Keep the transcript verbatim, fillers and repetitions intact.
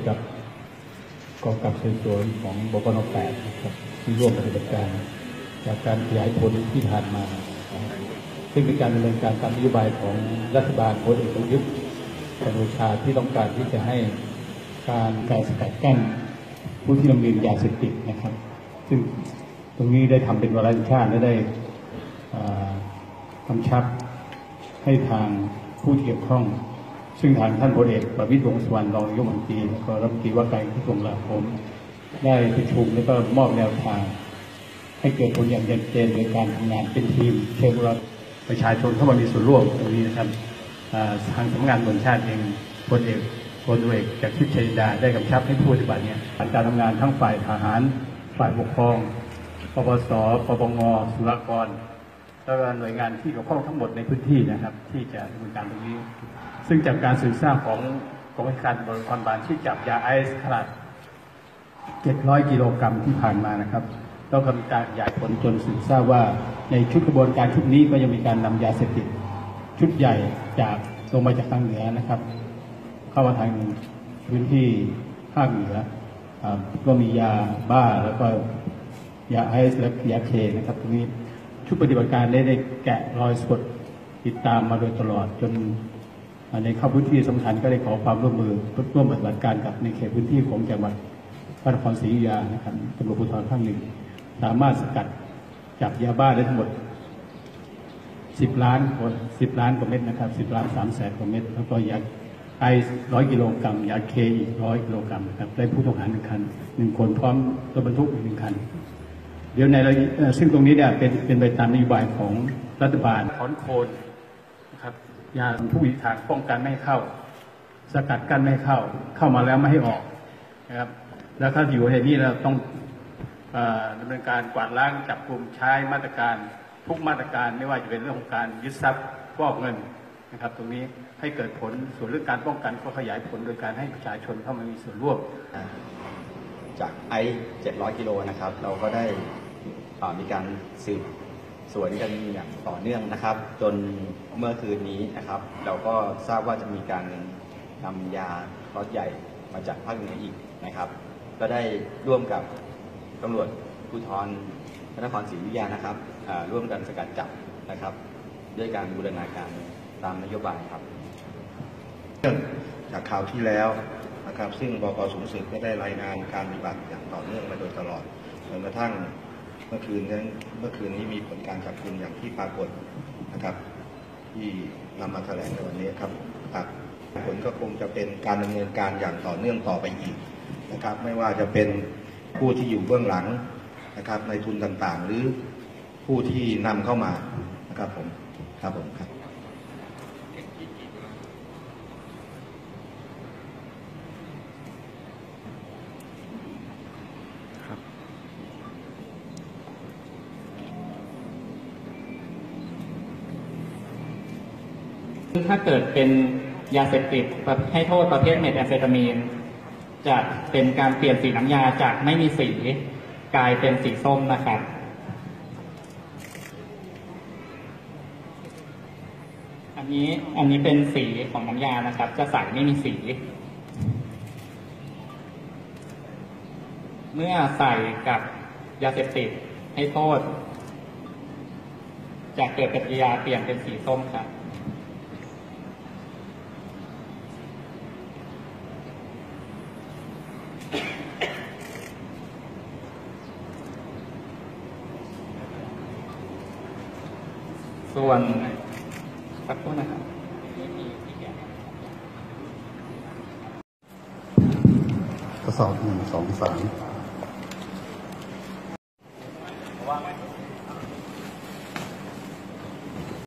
กับกองกำกับสืบสวนของบกน.แปดนะครับที่ร่วมปฏิบัติการจากการขยายผลที่ผ่านมาซึ่งเป็นการดำเนินการตามนโยบายของรัฐบาลพลเอกประยุทธ์จันทร์โอชาที่ต้องการที่จะให้การการสกัดกั้นผู้ที่ลำเลียงยาเสพติดนะครับซึ่งตรงนี้ได้ทำเป็นวาระแห่งชาติและได้กำชับให้ทางผู้เกี่ยวข้องซึ่งทางท่านพลเอกประวิตร วงษ์สุวรรณรองนายกรัฐมนตรีและก็รัฐมนตรีว่าการกระทรวงกลาโหมได้ประชุมและก็มอบแนวทางให้เกิดผลอย่างชัดเจนโดยการทำงานเป็นทีมเชิญประชาชนเข้ามามีส่วนร่วมตรงนี้นะครับทางสำนักงานตำรวจแห่งชาติเองพลเอกพลเอกจากทิพย์ชัยจินดาได้กำชับให้ผู้ปฏิบัติเนี่ยการทำงานทั้งฝ่ายทหารฝ่ายปกครองปปสปปงศุลกากรแล้วก็หน่วยงานที่เกี่ยวข้องทั้งหมดในพื้นที่นะครับที่จะดำเนินการตรงนี้ซึ่งจากการสืบทราบของกองบัญชาการตำรวจนครบาลที่จับยาไอซ์ขนาดเจ็ดร้อยกิโลกรัมที่ผ่านมานะครับต้องทำการขยายผลจนสืบทราบว่าในชุดกระบวนการชุดนี้ก็ยังมีการนำยาเสพติดชุดใหญ่จากลงมาจากทางเหนือนะครับเข้ามาทางพื้นที่ภาคเหนือก็มียาบ้าแล้วก็ยาไอซ์และยาเคนะครับตรงนี้ชุดปฏิบัติการได้ได้แกะรอยสดติดตามมาโดยตลอดจนในเข้าพื้นที่สำคัญก็ได้ขอความร่วมมือร่วมปฏิบัติการกับในเขตพื้นที่ของจังหวัดพระนครศรีอยุธยานะครับตำรวจภูธรภาคหนึ่งสามารถสกัดจับยาบ้าได้ทั้งหมดสิบล้านคนสิบล้านกว่าเม็ดนะครับสิบล้านสามแสนกว่าเม็ดแล้วก็ยาไอซ์ร้อยกิโลกรัมยาเคอีกร้อยกิโลกรัมนะครับได้ผู้ต้องหาหนึ่งคันหนึ่งคนพร้อมรถบรรทุกอีกหนึ่งคันเดี๋ยวในซึ่งตรงนี้เนี่ยเป็นเป็นไปตามนโยบายของรัฐบาลถอนโคนนะครับยาทุกวิถีทางป้องกันไม่ให้เข้าสกัดกั้นไม่ให้เข้าเข้ามาแล้วไม่ให้ออกนะครับแล้วถ้าอยู่ในนี้เราต้องดำเนินการกวาดล้างจับกลุ่มใช้มาตรการทุกมาตรการไม่ว่าจะเป็นเรื่องของการยึดทรัพย์ฟอกเงินนะครับตรงนี้ให้เกิดผลส่วนเรื่องการป้องกันก็ขยายผลโดยการให้ประชาชนเข้ามามีส่วนร่วมจากไอเจ็ดร้อยกิโลนะครับเราก็ได้มีการสืบสวนกันอย่างต่อเนื่องนะครับจนเมื่อคืนนี้นะครับเราก็ทราบว่าจะมีการนำยาล็อตใหญ่มาจากภาคเหนืออีกนะครับก็ได้ร่วมกับตำรวจภูธรพระนครศรีอยุธยานะครับร่วมกันสกัดจับนะครับด้วยการบูรณาการตามนโยบายครับจากข่าวที่แล้วนะครับซึ่งบก.สูงสุดก็ได้รายงานการปฏิบัติอย่างต่อเนื่องมาโดยตลอดจนกระทั่งเมื่อคืนนั้นเมื่อคืนนี้มีผลการจับกุมอย่างที่ปรากฏนะครับที่นำมาแถลงในวันนี้ครับครับผลก็คงจะเป็นการดำเนินการอย่างต่อเนื่องต่อไปอีกนะครับไม่ว่าจะเป็นผู้ที่อยู่เบื้องหลังนะครับในทุนต่างๆหรือผู้ที่นำเข้ามานะครับผมครับผมครับถ้าเกิดเป็นยาเสพติดให้โทษประเภทเมทแอมเฟตามีนจะเป็นการเปลี่ยนสีน้ำยาจากไม่มีสีกลายเป็นสีส้มนะครับอันนี้อันนี้เป็นสีของน้ำยานะครับจะใสไม่มีสีเมื่อใส่กับยาเสพติดให้โทษจะเกิดปฏิกิริยาเปลี่ยนเป็นสีส้มครับส่วนสักครู่นะครับทดสอบหนึ่งสองสาม